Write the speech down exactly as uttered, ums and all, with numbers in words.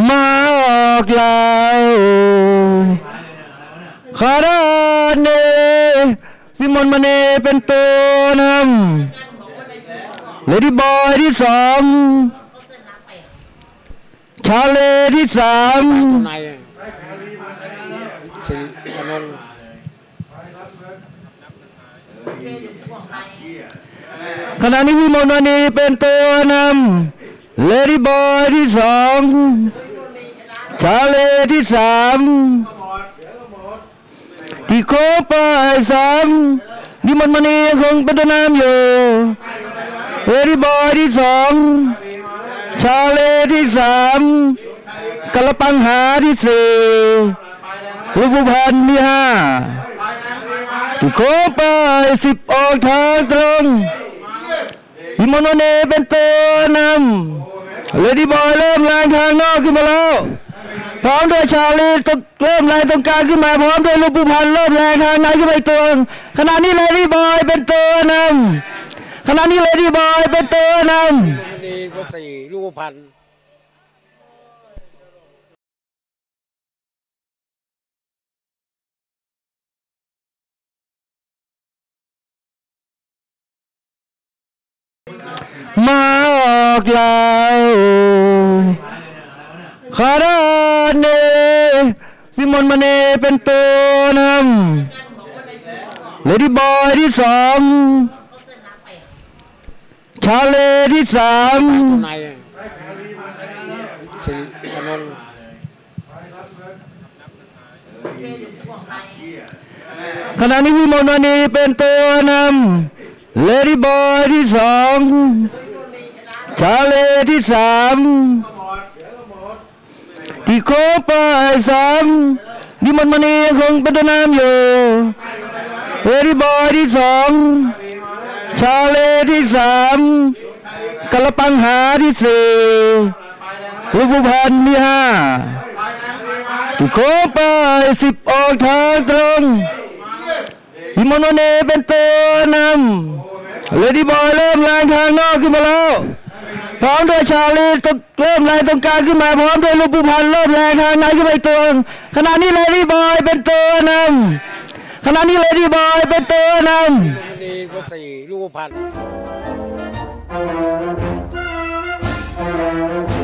มาออกลายคาราเนฟิมอนมาเนเป็นตัวนำเลดี้บอยที่สองชาเลที่สามขณะนี้วิมลวณีเป็นตัวนำเลดี้บอยที่สองชาเลที่สามที่โคปายสามวิมลวณีคงเป็นตัวนำอยู่เลดี้บอยที่สองชาเลที่สามกระปังหาที่สี่ลูกผู้พันที่ห้าที่โคปายสิบออกทางตรงวิมลวณีเป็นตัวนำเลดี้บอยเริ่มแรงทางนอกขึ้นมาแล้วพร้อมด้วยชาลีตกเริ่มแรงตรงกลางขึ้นมาพร้อมด้วยลูกผู้พันเริ่มแรงทางในขึ้นไปตัวขณะนี้เลดี้บอยเป็นตัวนำขณะนี้เลดี้บอยเป็นตัวนำนี่ก็สี่ลูกพันมาออกลายคาราเนฟิมอนมาเนเป็นตัวนำเลดี้บอยที่สองชาเลที่สามขณะนี้วิมลวณีเป็นตัวนำเลดี้บอยที่สองชาเลที่สามที่โคปายสามวิมลวณีคงเป็นตัวนำอยู่เลดี้บอยที่สองชาเลที่สามกระปังหาที่สี่ลูกผู้พันที่ห้าที่โคปายสิบออกทางตรงวิมลวณีเป็นตัวนำเลดี้บอยเริ่มแรงทางนอกขึ้นมาแล้วพร้อมด้วยชาลีตกเริ่มแรงตรงกลางขึ้นมาพร้อมด้วยลูกผู้พันเริ่มแรงทางในขึ้นไปตัวขณะนี้เลดี้บอยเป็นตัวนำขณะนี้เลดี้บอยเป็นตัวนำนี่ก็สี่ลูกพัน